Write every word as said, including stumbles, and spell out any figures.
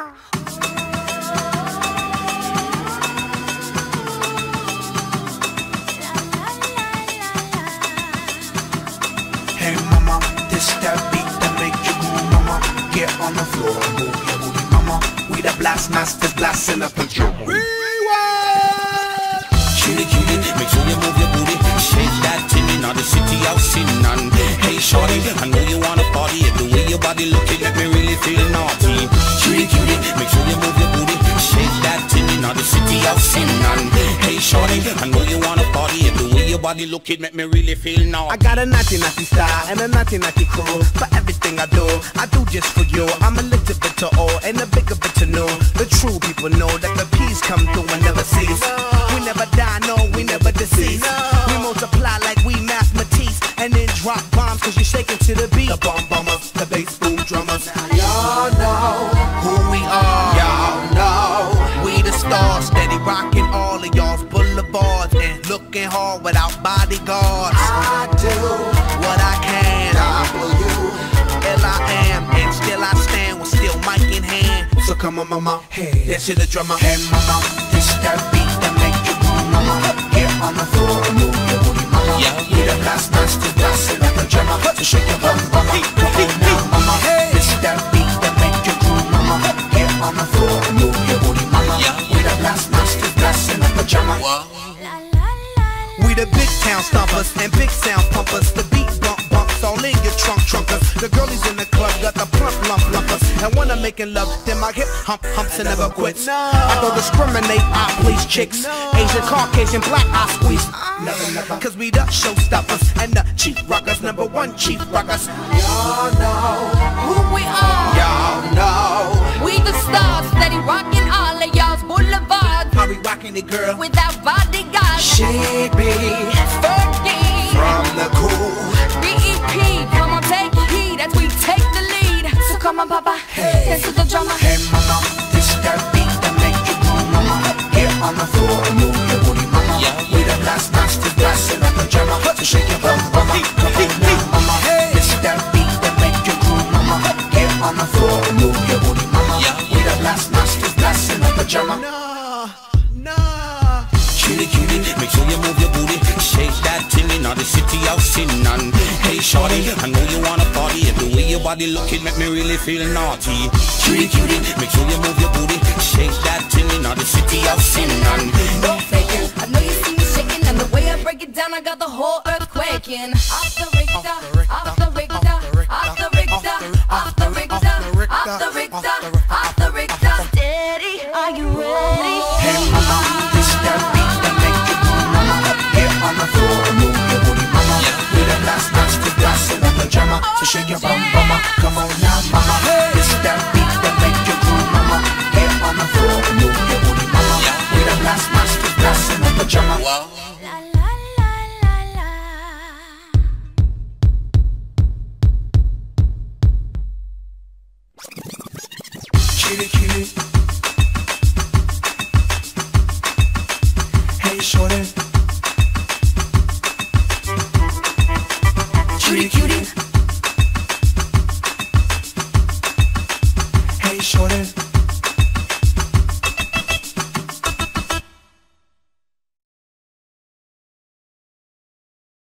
Hey mama, this that beat that make you move, mama. Get on the floor, move your booty, mama. We the blast masters, blasting up the drum. Cutie, cutie, make sure you move your booty. Shake that titty, now the city out sitting on. Hey shorty, I know you wanna party. The way your body looking make me really feel naughty. Cutie, cutie, make sure you move your booty. Shake that titty, now the city out sitting on. Hey shorty, I know you wanna party. The way your body looking make me really feel naughty. I got a naughty naughty style and a naughty naughty crew. For everything I do, I do just for you. I'm a little bit to all and a bigger bit to know. The true people know that the peace come through and never cease. We never die, no, we never decease. We multiply like we mathematics and then drop bombs cause you're shaking to the beat. The bomb bombers, the bass boom drummers. Y'all know who we are. Y'all know we the stars, steady rocking all of y'all's boulevards and looking hard without bodyguards. I do what I can. W L I am, and still I stand with still mic in hand. So come on, mama, hey, dance to the drummer. Hey, mama, this that beat that make you move, mama. Get on the floor and move your booty, mama. Yeah, we the last dance to dance in the drummer. So shake your bum, mama. Come on now, mama. This that beat that make you groove, mama. Get on the floor and move your booty, mama. Yeah. We the last dance to dance in the drummer. We the big town stompers and big sound pumpers. The beat bump bumps all in your trunk trunkers. The girlies in the club got the plump lump lumpers. And when I'm making love, then my hip hump humps and never quits. No. I don't discriminate, I please chicks. No. Asian, Caucasian, black, I squeeze. Never, never. Cause we the showstoppers and the chief rockers, number one chief rockers. Y'all know who we are. Y'all know We the stars, steady rocking all of y'all's boulevards. how we rocking it, girl. Without bodyguards. She be Fergie from the cool. B E P, come on take heed as we take the lead. So come on papa, Hey. dance to the drummer. Hey mama, this that beat that make you move, mama. Get on the floor and move your booty, mama. Yeah. We the last master blasting up the drummer. So shake your bum, mama. Come on now, mama. This that beat that make you groove, mama. Get on the floor and move your booty, mama. Yeah. We the last master blasting up the drummer. No, no. Cutie, cutie, make sure you move your booty. Shake that titty, now the city out sitting on. Hey shorty, I know you wanna party. And the way your body looking make me really feel naughty. Cutie, cutie, make sure you move your booty. Shake that titty, now the city out sitting on. Don't fake it, I know you see me shaking. And the way I break it down, I got the whole earth quaking. Off the Richter, off the Richter, off the Richter, off the Richter, off the Richter, off the Richter. Steady, are you ready? Hey mama, this that beat that make you move, mama. Get on the floor and move your booty, mama. We the last master blasting up the drummer. So shake your bum, mama. Come on now, mama. This that beat that make you groove, mama. Get on the floor and move your booty, mama. We the last master blasting up the drummer. Wow. La la la la la. Cutie, cutie. Hey shorty. Cutie, cutie. Hey shorty.